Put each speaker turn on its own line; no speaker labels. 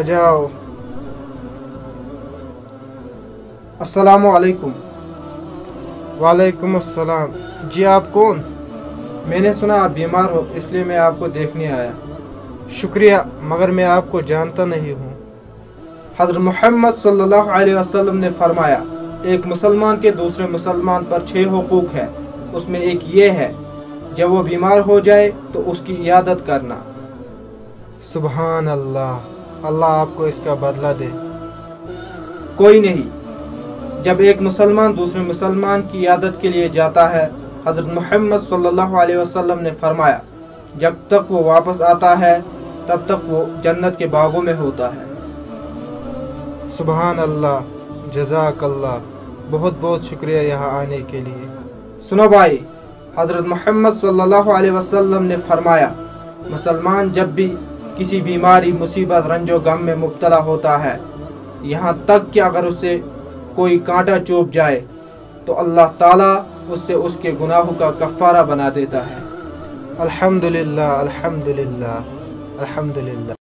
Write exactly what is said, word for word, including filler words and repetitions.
जाओ। अस्सलामु अलैकुम। वालेकुम अस्सलाम। जी आप कौन? मैंने सुना आप बीमार हो, इसलिए मैं आपको देखने आया। शुक्रिया, मगर मैं आपको जानता नहीं हूँ। हज़रत मोहम्मद सल्लल्लाहु अलैहि वसल्लम ने फरमाया, एक मुसलमान के दूसरे मुसलमान पर छह हुकूक है। उसमें एक ये है, जब वो बीमार हो जाए तो उसकी इयादत करना। सुबहान अल्लाह, अल्लाह आपको इसका बदला दे। कोई नहीं, जब एक मुसलमान दूसरे मुसलमान की इयादत के लिए जाता है, हज़रत मोहम्मद सल्लल्लाहु अलैहि वसल्लम ने फरमाया, जब तक वो वापस आता है तब तक वो जन्नत के बागों में होता है। सुबहान अल्लाह, जज़ाकल्लाह, बहुत बहुत शुक्रिया यहाँ आने के लिए। सुनो भाई, हज़रत मोहम्मद सल्लल्लाहु अलैहि वसल्लम ने फरमाया, मुसलमान जब भी किसी बीमारी, मुसीबत, रंजो गम में मुब्तला होता है, यहाँ तक कि अगर उसे कोई कांटा चुभ जाए तो अल्लाह ताला उससे उसके गुनाहों का कफ़ारा बना देता है। अल्हम्दुलिल्लाह, अल्हम्दुलिल्लाह, अल्हम्दुलिल्लाह।